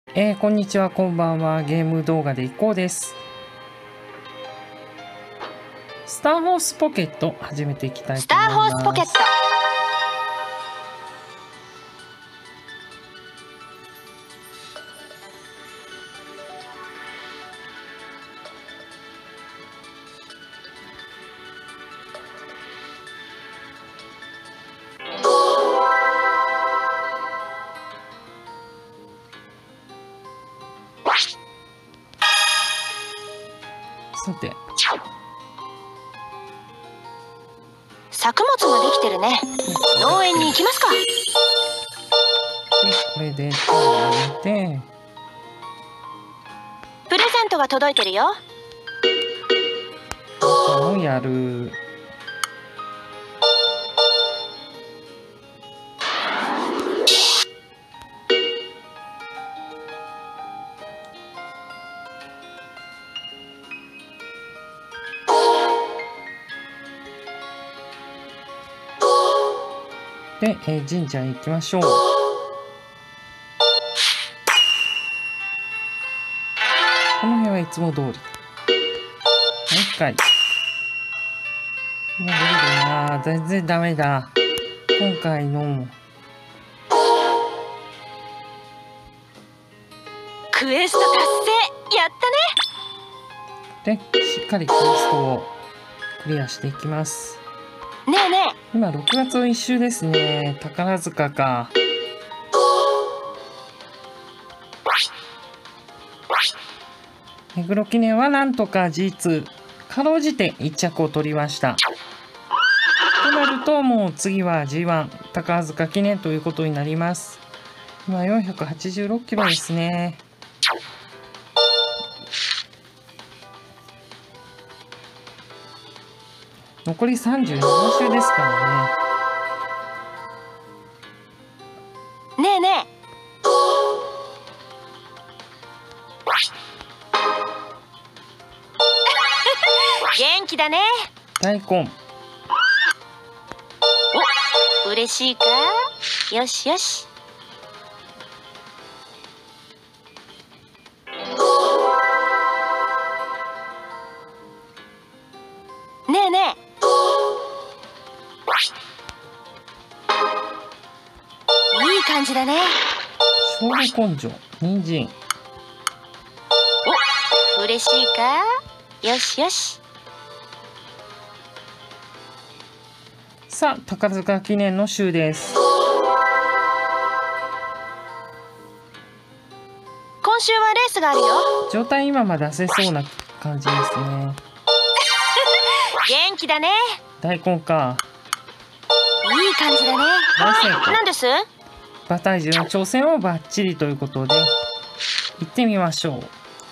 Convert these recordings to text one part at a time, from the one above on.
こんにちは、こんばんは。ゲーム動画でいこうです。スターホースポケット始めていきたいと思います。 スターホースポケット。 さて、 作物ができてるね。農園に行きますか。 でこれで手を入れて、 プレゼントが届いてるよ。 もうやる。で、神社へ行きましょう。この辺はいつも通り。もう一回。もう無理だな。全然ダメだ。今回のクエスト達成。やったね。 で、しっかりクエストをクリアしていきます。 ねえね今6月の1週ですね。宝塚か。目黒記念はなんとか G2 かろうじて1着を取りました。となるともう次は G1 宝塚記念ということになります。今486キロですね。残り37周ですからね。 えねえねえ。元気だね。 大根。 お、嬉しいか。よしよし。ねえねえ。いい感じだね。 勝負根性。人参。 お、嬉しいか。よしよし。 さあ宝塚記念の週です。 今週はレースがあるよ。 状態今まで出せそうな感じですね。 元気だね。 大根か。 いい感じだね。 大成功。 なんです？ 馬体重の挑戦をバッチリということで行ってみましょう。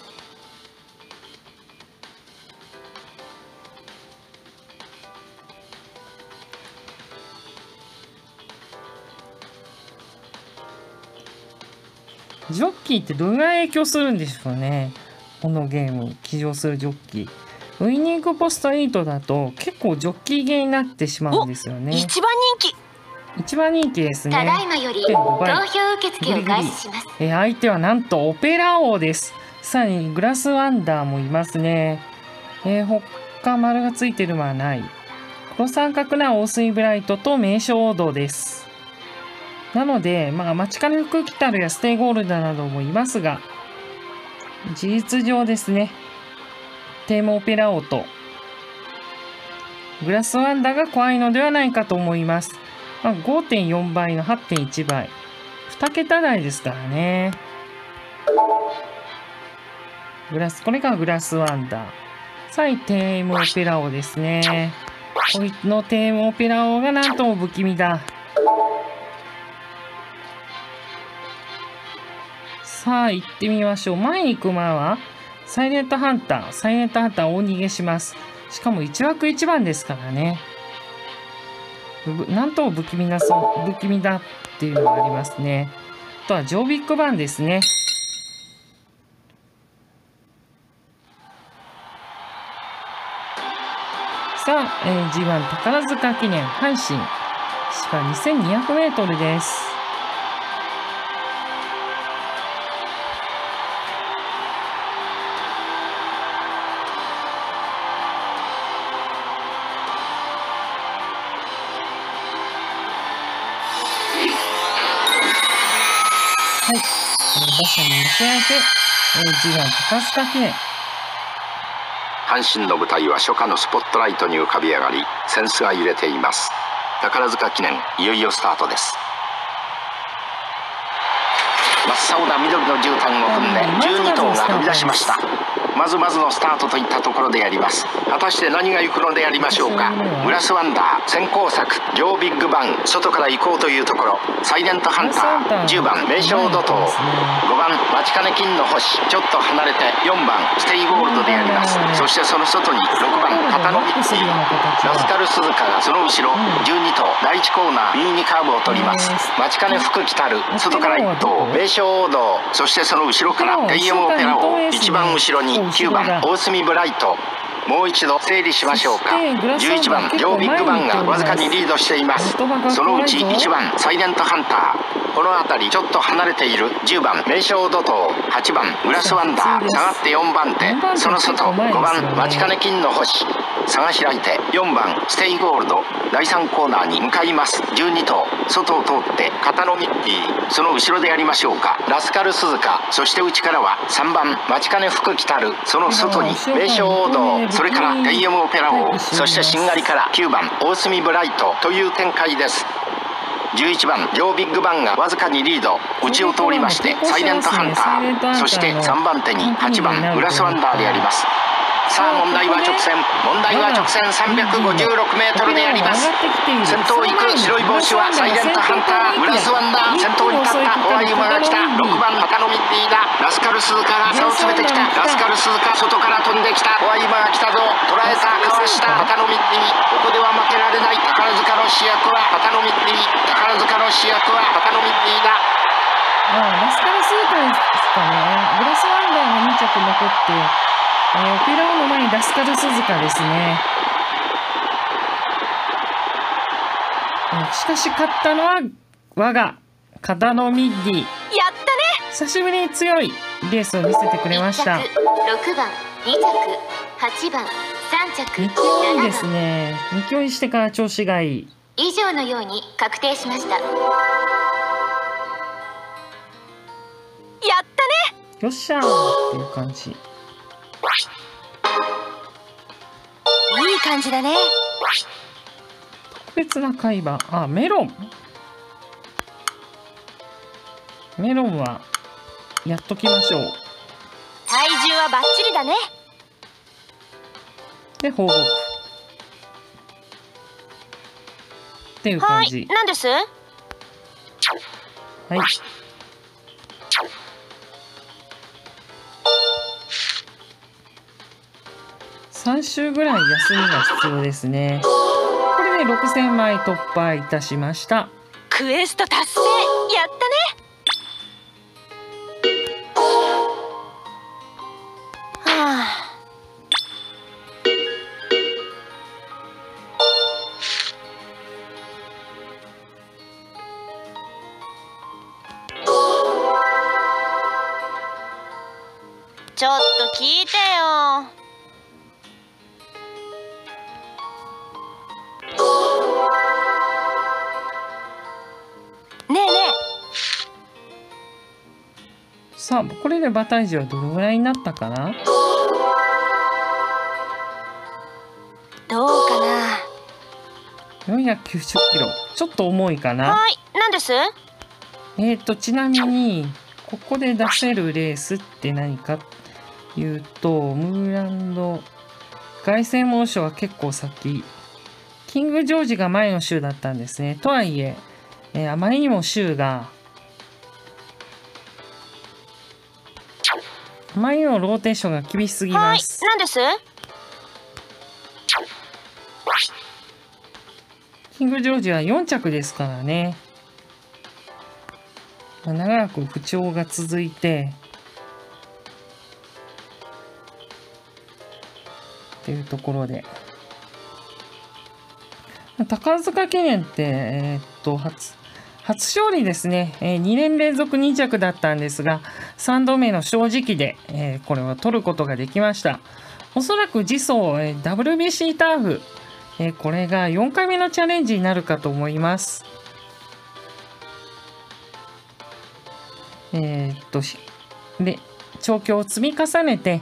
ジョッキーってどれぐらい影響するんでしょうね。このゲーム騎乗するジョッキー。ウイニングポスト8だと結構ジョッキーゲーになってしまうんですよね。 一番人気。 一番人気ですね。 ただいまより投票受付を開始します。 相手はなんとオペラ王です。さらにグラスワンダーもいますね。他丸がついてるのはない。黒三角な大水ブライトと名称王道です。なので、マチカルフクキタルやステイゴールドなどもいますが、事実上ですね、テーマオペラ王とグラスワンダーが怖いのではないかと思います。5.4 倍の 8.1 倍。2桁台ですからね。これがグラスワンダー。さいテーマオペラ王ですね。こいつのテーマオペラ王がなんとも不気味だ。さあ行ってみましょう。前に行く馬はサイレントハンター。サイレントハンター大逃げします。しかも1枠1番ですからね。なんとも不気味だっていうのがありますね。あとはジョービックバンですね。さあ、G1 宝塚記念阪神芝 2200m です。 打者に寄せ上げて、次男高須賀記念。 阪神の舞台は初夏のスポットライトに浮かび上がり、扇子が揺れています。宝塚記念、いよいよスタートです。真っ青な緑の絨毯を踏んで12頭が飛び出しました。まずまずのスタートといったところであります。果たして何が行くのでありましょうか。グラスワンダー、先行策、両ビッグバン、外から行こうというところ。サイレントハンター、10番名将怒涛、5番待ちかね金の星、ちょっと離れて4番ステイゴールドであります。そしてその外に6番片野ミッティ、ラスカル鈴鹿がその後ろ、12頭第1コーナー B2 カーブを取ります。待ちかね福来たる、外から1頭名将王道、そしてその後ろからAMオペラを一番後ろに9番大隅ブライト。もう一度整理しましょうか。11番両ビッグバンがわずかにリードしています。そのうち1番サイレントハンター、この辺りちょっと離れている10番名将怒涛、8番グラスワンダー、下がって4番手、その外5番待ちかね金の星、差が開いて4番ステイゴールド、第3コーナーに向かいます。12頭外を通って片野ミッティ、その後ろでやりましょうか。ラスカル鈴鹿、そして内からは3番待ちかね福来たる、その外に名将王道、それから AM オペラ王、そしてしんがりから9番大隅ブライトという展開です。11番両ビッグバンがわずかにリード、内を通りましてサイレントハンター、そして3番手に8番グラスワンダーであります。さあ問題は直線、356メートルであります。先頭行く白い帽子はサイレントハンター、グラスワンダー、先頭に立ったホワイ馬が来た。6番片野ミッティだ。ラスカル鈴鹿が差を詰めてきた。ラスカル鈴鹿外から飛んできた。ホワイ馬が来たぞ。捉えた、かわした片野ミッティ、ここでは負けられない。宝塚の主役は片野ミッティ、宝塚の主役は片野ミッティだ。 ラスカル鈴鹿ですかね。グラスワンダーが2着残って、オペラ王の前にラスカル鈴鹿ですね。しかし勝ったのは我が片野ミッディ。 やったね。 久しぶりに強いレースを見せてくれました。 1着6番、2着8番、3着 2強い 7 です番、 ね。2強いしてから調子がいい。 以上のように確定しました。やったね。 よっしゃーっていう感じ。 いい感じだね。 特別な海馬、メロン。メロンはやっときましょう。 体重はバッチリだね。 で放牧っていう感じ。 何です？ はい。3週ぐらい休みが必要ですね。これで6000枚突破いたしました。 クエスト達成。やったね。はあ。ちょっと聞いてよ。ねえねえ。 さあこれで馬体重はどのぐらいになったかな。 どうかな。 490キロ、ちょっと重いかな。 はい、何です？ ちなみにここで出せるレースって何かというと、ムーランド凱旋門賞は結構先、キングジョージが前の週だったんですね。とはいえあまりにも週があまりのローテーションが厳しすぎます。 はい、何です？ キングジョージは4着ですからね。長らく不調が続いてっていうところで、宝塚記念って初勝利ですね。2年連続2着だったんですが、3度目の正直で、これを取ることができました。おそらく次走、WBC ターフ、これが4回目のチャレンジになるかと思います。 調教を積み重ねて、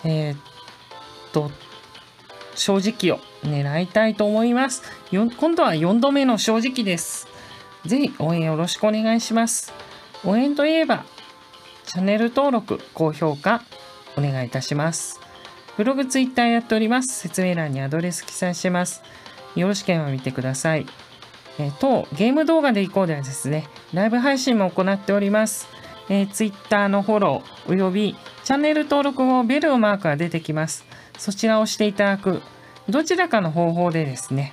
正直を狙いたいと思います。今度は4度目の正直です。ぜひ応援よろしくお願いします。応援といえば、チャンネル登録、高評価、お願いいたします。ブログ、ツイッターやっております。説明欄にアドレス記載してます。よろしければ見てください。当ゲーム動画でいこうではですね、ライブ配信も行っております。ツイッターのフォローおよびチャンネル登録後ベルのマークが出てきます。そちらを押していただくどちらかの方法でですね、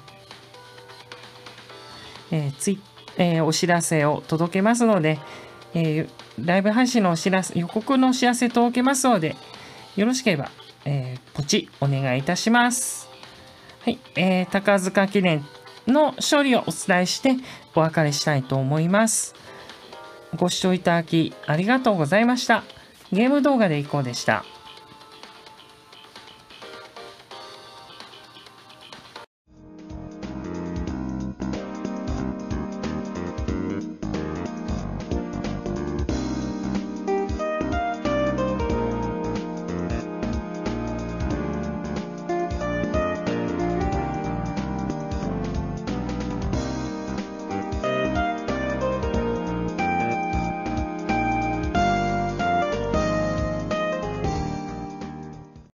お知らせを届けますので、ライブ配信のお知らせ、予告のお知らせ届けますので、よろしければ、ポチお願いいたします。はい、高塚記念の勝利をお伝えしてお別れしたいと思います。ご視聴いただきありがとうございました。ゲーム動画でいこうでした。